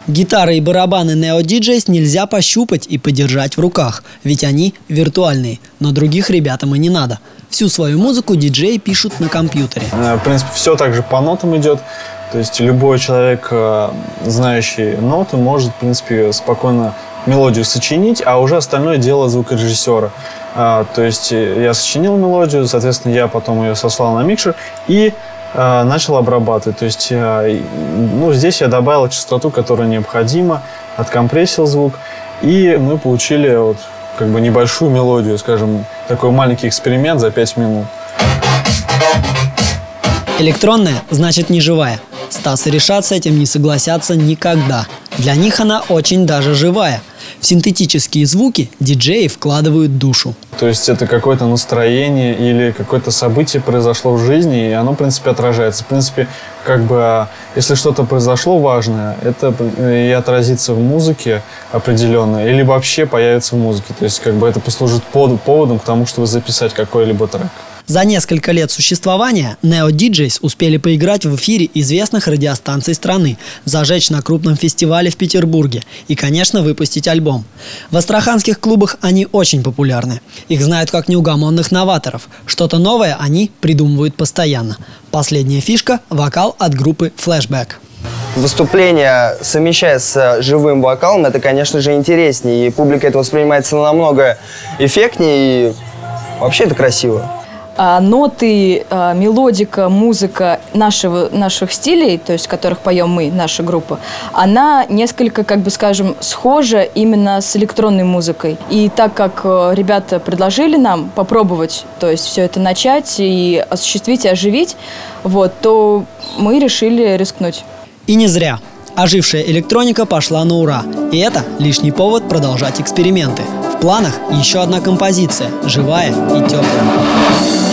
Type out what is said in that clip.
Гитары и барабаны Neo DJs нельзя пощупать и подержать в руках, ведь они виртуальные, но других ребятам и не надо. Всю свою музыку диджеи пишут на компьютере. В принципе, все также по нотам идет. То есть любой человек, знающий ноты, может, в принципе, спокойно мелодию сочинить, а уже остальное дело звукорежиссера. То есть я сочинил мелодию, соответственно, я потом ее сослал на микшер и начал обрабатывать. То есть здесь я добавил частоту, которая необходима, откомпрессил звук, и мы получили небольшую мелодию, скажем, такой маленький эксперимент за 5 минут. Электронная значит не живая. Стас и Решат с этим не согласятся никогда. Для них она очень даже живая. В синтетические звуки диджеи вкладывают душу. То есть это какое-то настроение или какое-то событие произошло в жизни, и оно, в принципе, отражается. В принципе, если что-то произошло важное, это и отразится в музыке определенно, или вообще появится в музыке. То есть это послужит поводом к тому, чтобы записать какой-либо трек. За несколько лет существования Neo DJs успели поиграть в эфире известных радиостанций страны, зажечь на крупном фестивале в Петербурге и, конечно, выпустить альбом. В астраханских клубах они очень популярны. Их знают как неугомонных новаторов. Что-то новое они придумывают постоянно. Последняя фишка – вокал от группы Flashback. Выступление, совмещая с живым вокалом, это, конечно же, интереснее. И публика это воспринимается намного эффектнее, и вообще это красиво. Ноты, мелодика, музыка наших стилей, то есть которых поем мы, наша группа, она несколько, схожа именно с электронной музыкой. И так как ребята предложили нам попробовать, то есть все это начать и осуществить, и оживить, то мы решили рискнуть. И не зря. Ожившая электроника пошла на ура. И это лишний повод продолжать эксперименты. В планах еще одна композиция, живая и теплая.